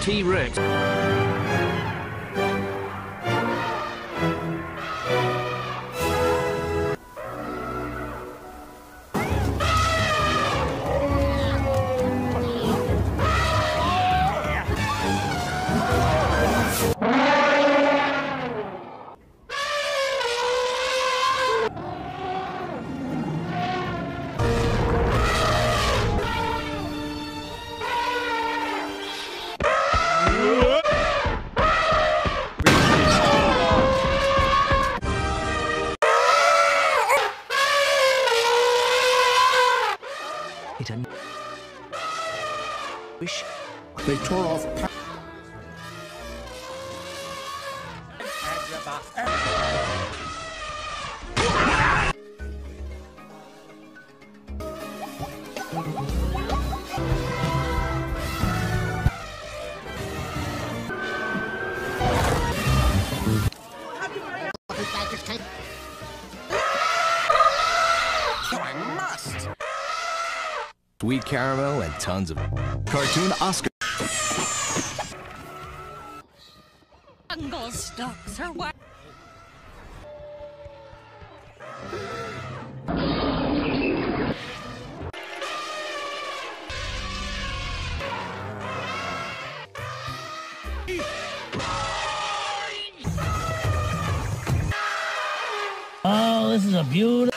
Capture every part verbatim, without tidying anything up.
T-Rex. Wish they tore off. Must. Sweet caramel and tons of cartoon Oscar. Jungle stocks are what? Oh, this is a beautiful.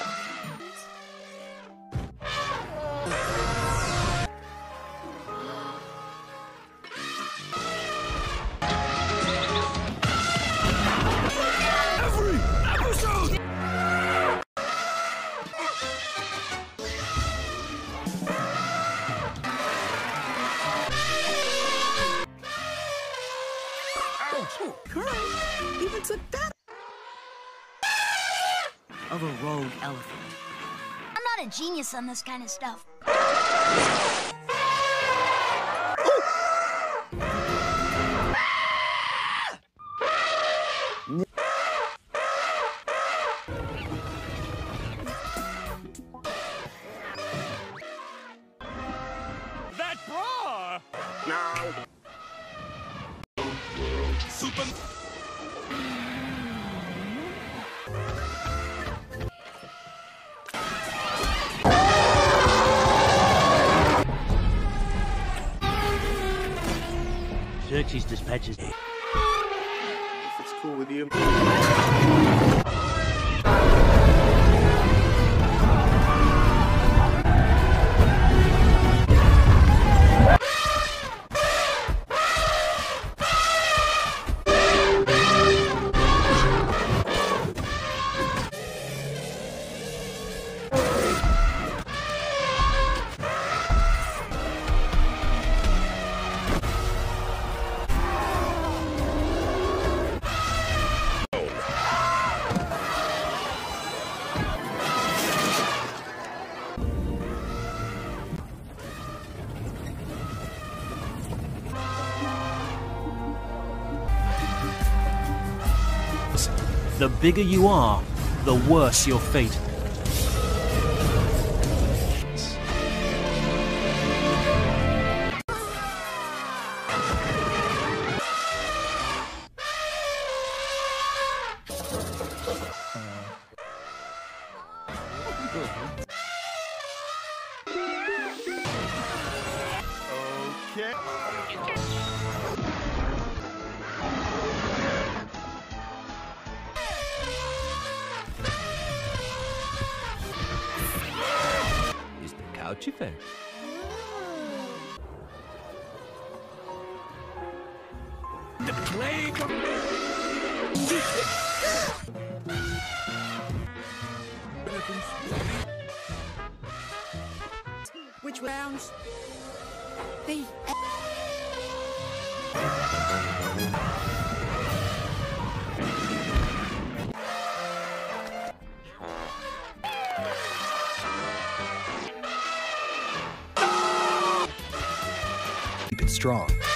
Oh, Kurt even took that of a rogue elephant. I'm not a genius on this kind of stuff. That bra! No. Super. Xerxes dispatches. If it's cool with you. The bigger you are, the worse your fate. Okay. Is the couch effect? The plague of... Which rounds? They... Keep it strong.